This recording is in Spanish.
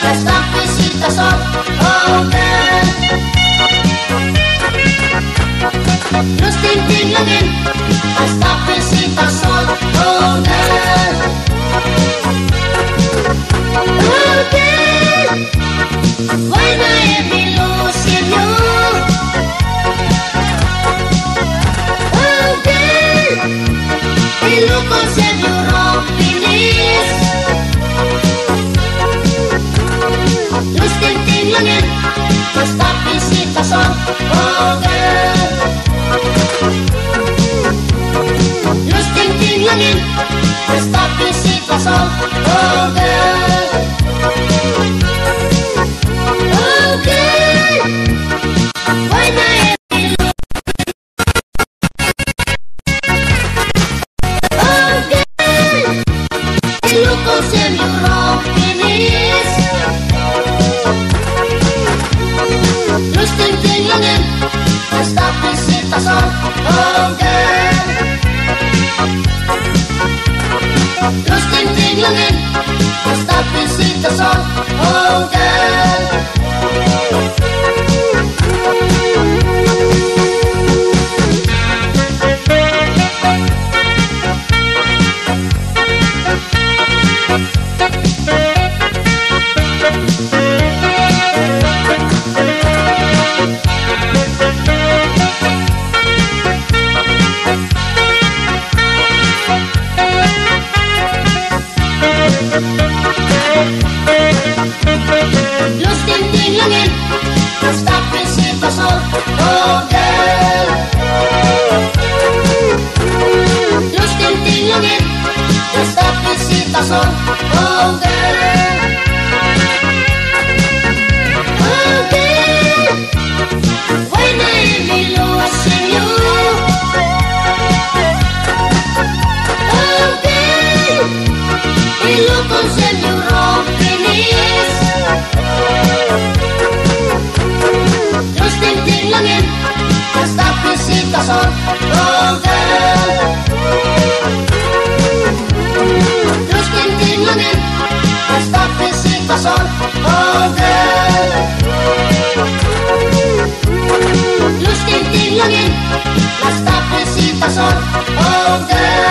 las tapecitas son oh girl. Los tintilangin, las tapecitas son oh girl. Oh girl, why not let me losing you? Oh girl, ilukon sa Europe pinis. Los tintilangin, las tapecitas son oh girl. Los tintilangin, las tapecitas son oh girl. Oh girl, why not let me lose? Oh girl, ilukon sa Europe pinis. Los tintilangin, las tapecitas son oh girl. Los tintilangin, las tapecitas son oh girl. Los tintilangin, las tapecitas son oh girl. Los tintilangin, las tapecitas son oh girl. Oh girl, why not let me losing you? Oh girl, ilukon sa Europe pinis. Los tintilangin, las tapecitas son oh girl. Los tintilangin, las tapecitas son oh girl. Los tintilangin, las tapecitas son oh girl.